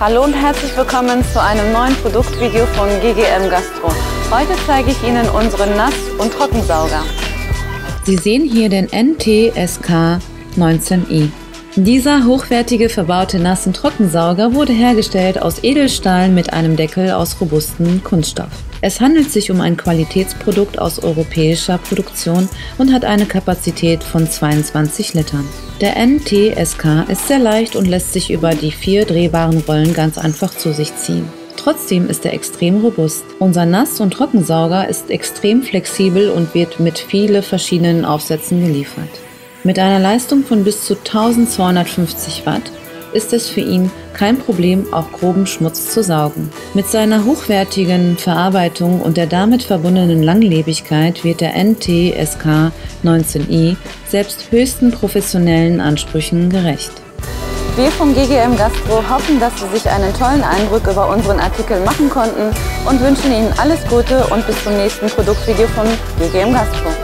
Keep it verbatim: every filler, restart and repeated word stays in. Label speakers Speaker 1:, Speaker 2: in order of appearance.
Speaker 1: Hallo und herzlich willkommen zu einem neuen Produktvideo von G G M Gastro. Heute zeige ich Ihnen unseren Nass- und Trockensauger.
Speaker 2: Sie sehen hier den N T S K neunzehn i. Dieser hochwertige verbaute Nass- und Trockensauger wurde hergestellt aus Edelstahl mit einem Deckel aus robustem Kunststoff. Es handelt sich um ein Qualitätsprodukt aus europäischer Produktion und hat eine Kapazität von zweiundzwanzig Litern. Der N T S K ist sehr leicht und lässt sich über die vier drehbaren Rollen ganz einfach zu sich ziehen. Trotzdem ist er extrem robust. Unser Nass- und Trockensauger ist extrem flexibel und wird mit vielen verschiedenen Aufsätzen geliefert. Mit einer Leistung von bis zu eintausendzweihundertfünfzig Watt ist es für ihn kein Problem, auch groben Schmutz zu saugen. Mit seiner hochwertigen Verarbeitung und der damit verbundenen Langlebigkeit wird der N T S K neunzehn i selbst höchsten professionellen Ansprüchen gerecht.
Speaker 1: Wir von G G M Gastro hoffen, dass Sie sich einen tollen Eindruck über unseren Artikel machen konnten und wünschen Ihnen alles Gute und bis zum nächsten Produktvideo von G G M Gastro.